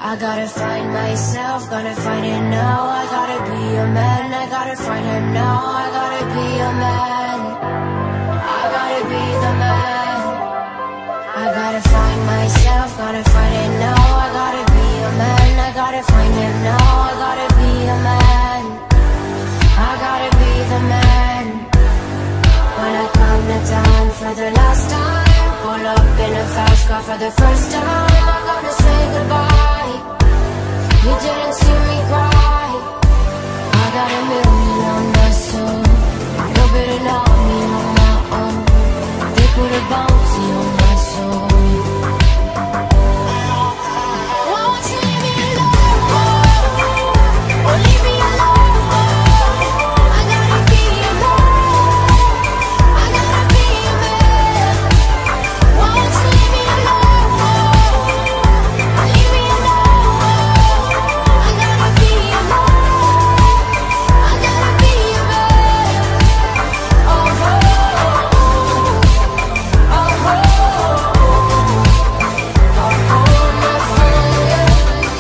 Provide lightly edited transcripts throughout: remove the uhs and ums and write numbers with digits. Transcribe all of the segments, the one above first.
I gotta find myself, gotta find it now. I gotta be a man, I gotta find him now. I gotta be a man, I gotta be the man. I gotta find myself, gotta find it now. I gotta be a man, I gotta find him now. I gotta be a man, I gotta be the man. When I come to town for the last time, pull up in a fast car for the first time, I'm gonna say goodbye. You didn't see me cry. I got a million on my soul. You're better not me on my own. They put a bounty on my soul. Won't you leave me alone? Or leave me alone? I gotta be a man, I gotta be a man. Won't you leave me alone? Leave me alone. I gotta be a man, I gotta be a man. Oh, oh, oh, oh, oh, my friend.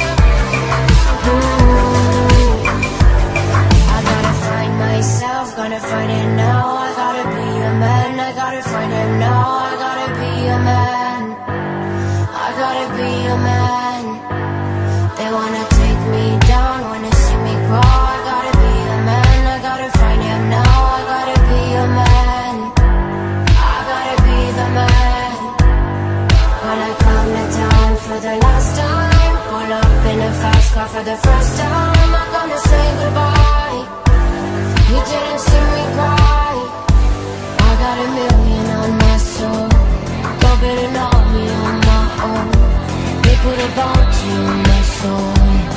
I gotta find myself, gotta find it now. I gotta be a man, I gotta find him now. I gotta be a man, I gotta be a man. They wanna take me down, wanna see me crawl. I gotta be a man, I gotta find him now. I gotta be a man, I gotta be the man. When I come to town for the last time, pull up in a fast car for the first time, I'm gonna say goodbye. You didn't see me cry. I got a million on my soul. Go better not me on my own. They put a bounty on my soul.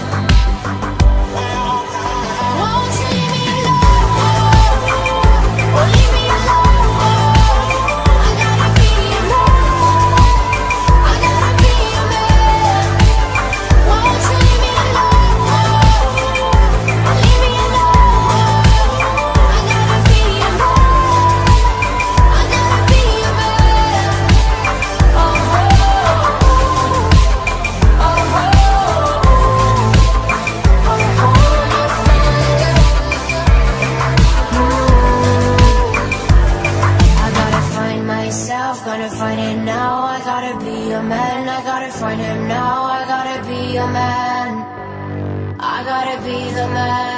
Won't you leave me alone? Or leave me alone? I gotta be a man, I gotta be a man. Won't you leave me alone? Leave me alone. I gotta be a man, I gotta be a man. Oh, oh, oh, oh, my friend. I gotta find myself, gotta find it now. I gotta be a man, I gotta find him now. I gotta be a man, I gotta be the man.